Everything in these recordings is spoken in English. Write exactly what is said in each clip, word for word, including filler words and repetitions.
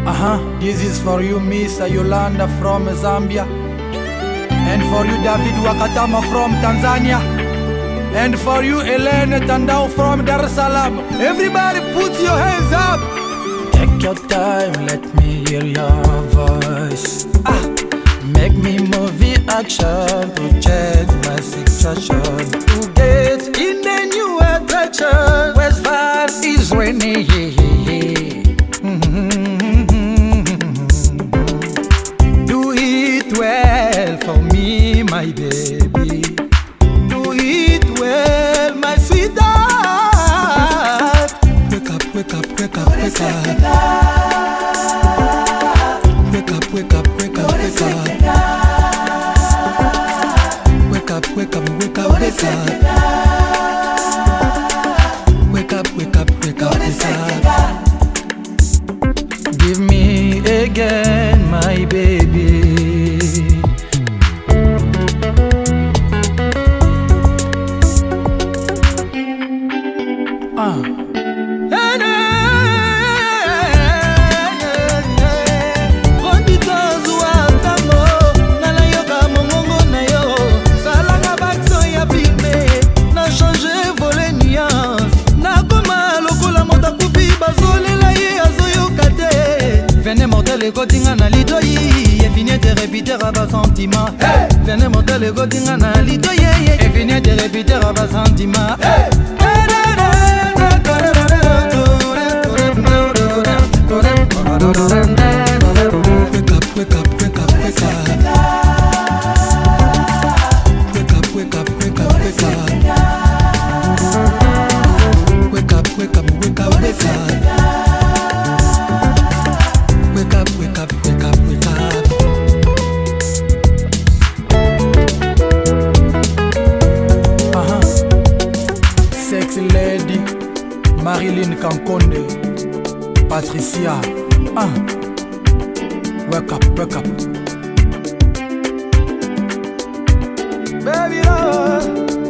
Uh-huh. This is for you, Miss Yolanda from Zambia. And for you, David Wakatama from Tanzania. And for you, Elena Tandao from Dar es Salaam. Everybody put your hands up. Take your time, let me hear your voice. Ah, make me movie action to change my situation, to get in a new attraction. West Van is raining. Do it well for me, my baby. Do it well, my sweetheart. Wake up, wake up, wake up, wake up. Wake up, wake up, wake up, wake up. Wake up, wake up, wake up, wake up. Wake up, wake up, wake up, wake up. Give me again, my baby. Ah. Venez monter le godinga na lidoyi, et finir de répéter à bas sentiment. Hey! Venez monter le godinga na lidoyi, et finir de répéter à bas sentiment. Hey! Wake up, wake up, wake up, wake up. Wake up, wake up, wake up, wake up. Wake up, wake up, wake up, wake up. Wake up, wake up, wake up, wake up. Uh-huh. Sexy lady Marilyn Kankonde, Patricia. Uh. Wake up, wake up. Baby love.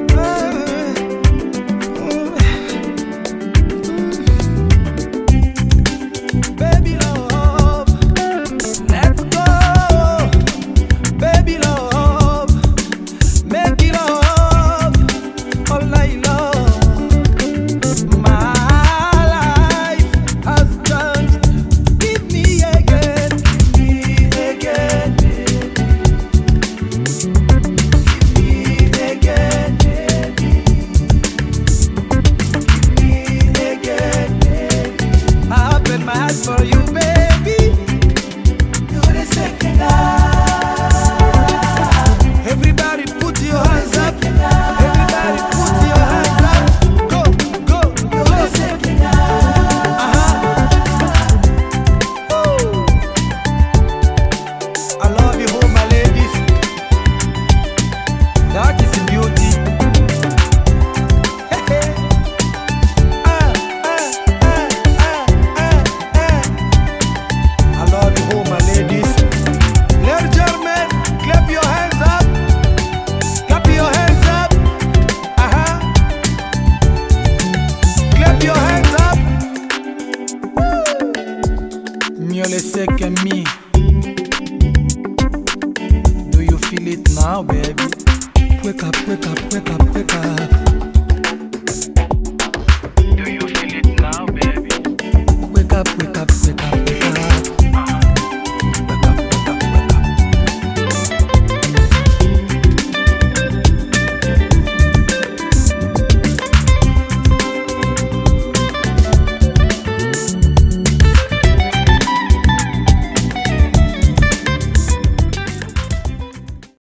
For you, baby, you're the second love. Everybody put your hands up. Everybody put your hands up. Go, go, go. You're the second love. Uh-huh. Woo. I love you, home, my ladies. That is beauty. Hey, hey. Second me. Do you feel it now, baby? Wake up, wake up, wake up.